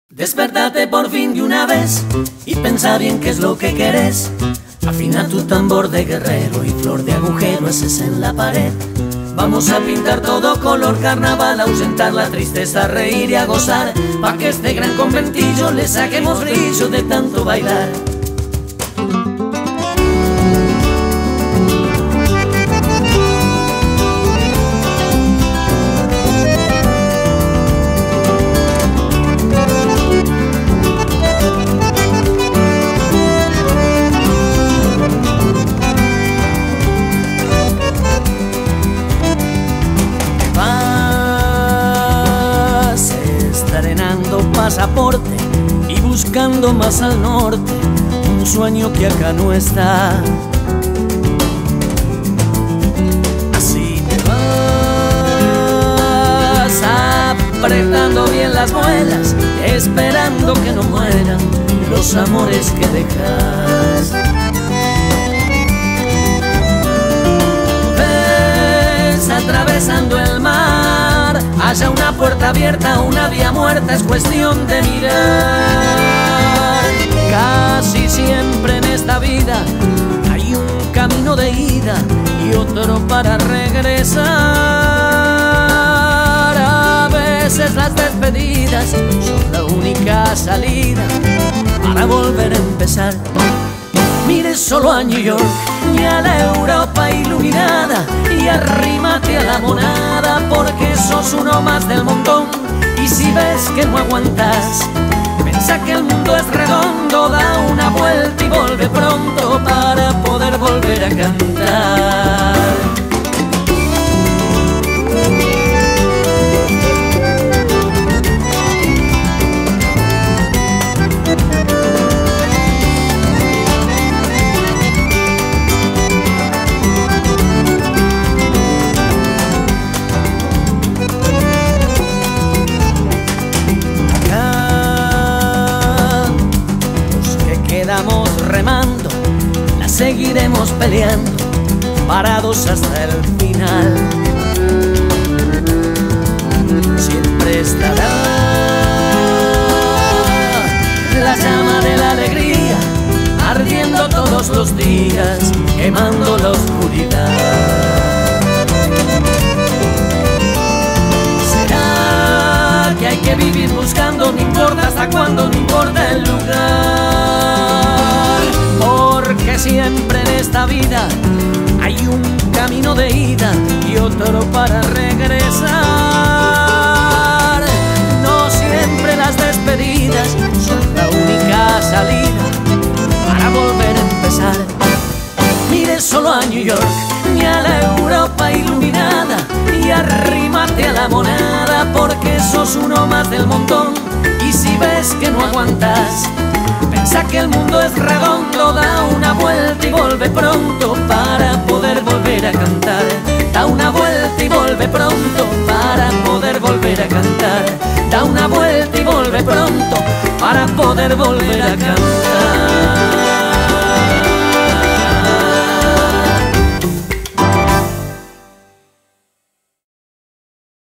Despertate por fin de una vez y pensa bien qué es lo que querés. Afina tu tambor de guerrero y flor de agujero haces en la pared. Vamos a pintar todo color carnaval, a ausentar la tristeza, a reír y a gozar, pa' que este gran conventillo le saquemos brillo de tanto bailar. Estrenando pasaporte y buscando más al norte un sueño que acá no está. Así te vas apretando bien las muelas, esperando que no mueran los amores que dejas. Ves atravesando el mar, haya una puerta abierta, una vía muerta, es cuestión de mirar. Casi siempre en esta vida hay un camino de ida y otro para regresar. A veces las despedidas son la única salida para volver a empezar. Mire solo a New York y a la Europa iluminada y arrímate a la monada, porque sos uno más del montón. Y si ves que no aguantas, piensa que el mundo es redondo, da una vuelta y vuelve pronto para poder volver a cantar. Quedamos remando, la seguiremos peleando, parados hasta el final. Siempre estará la llama de la alegría, ardiendo todos los días, quemando la oscuridad. Será que hay que vivir buscando, no importa hasta cuándo, no importa el lugar, porque siempre en esta vida hay un camino de ida y otro para regresar. No siempre las despedidas son la única salida para volver a empezar. Mire solo a New York y a la Europa iluminada y arrímate a la monada, porque sos uno más del montón. Y si ves que no aguantas, piensa que el mundo es redondo, da una vuelta y vuelve pronto para poder volver a cantar. Da una vuelta y vuelve pronto para poder volver a cantar. Da una vuelta y vuelve pronto para poder volver a cantar.